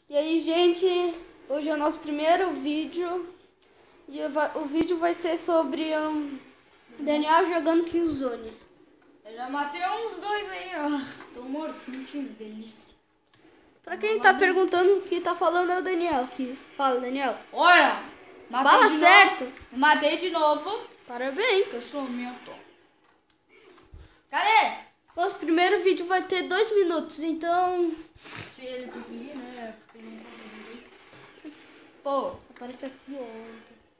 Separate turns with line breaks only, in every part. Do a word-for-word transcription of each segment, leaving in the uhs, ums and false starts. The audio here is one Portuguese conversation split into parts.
E aí, gente, hoje é o nosso primeiro vídeo. E eu va- o vídeo vai ser sobre um, Daniel jogando Killzone.
Eu já matei uns dois aí, ó. Tô morto no time, delícia.
Pra quem está perguntando, o que tá falando é o Daniel. Que fala, Daniel.
Olha, matei
Fala
de
certo.
novo. Matei de novo.
Parabéns.
Eu sou minto. Cadê?
Nosso primeiro vídeo vai ter dois minutos, então...
Se ele conseguir, né? Porque ele não conta direito.
Pô, aparece aqui, ó.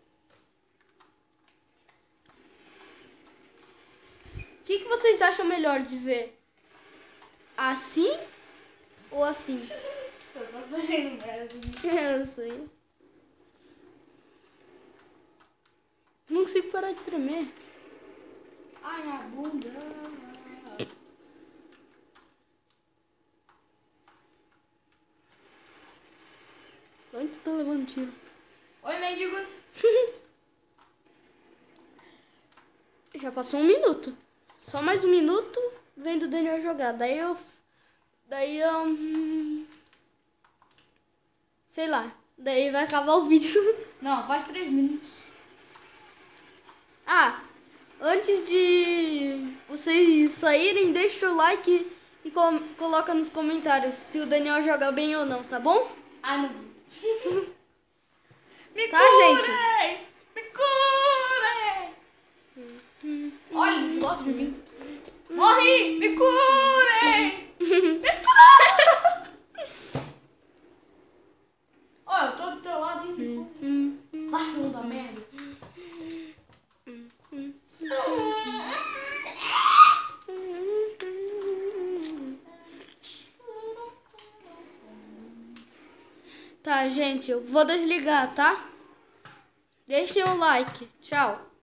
O que, que vocês acham melhor de ver? Assim ou assim?
Só tá fazendo merda.
Eu sei. Não consigo parar de tremer.
Ai, minha bunda.
Onde tu tá levando tiro?
Oi, mendigo.
Já passou um minuto. Só mais um minuto vendo o Daniel jogar. Daí eu... Daí eu... hum, sei lá. Daí vai acabar o vídeo.
Não, faz três minutos.
Ah, antes de vocês saírem, deixa o like e com- coloca nos comentários se o Daniel joga bem ou não, tá bom?
Ah, não. Me
Tá,
curem! Me curem! Olha, eles gostam de mim. Morri! Me curem! Me curem! Olha, eu tô do teu lado, hein? Me curem. Vacilo da merda.
Tá, gente, eu vou desligar, tá? Deixem o like. Tchau.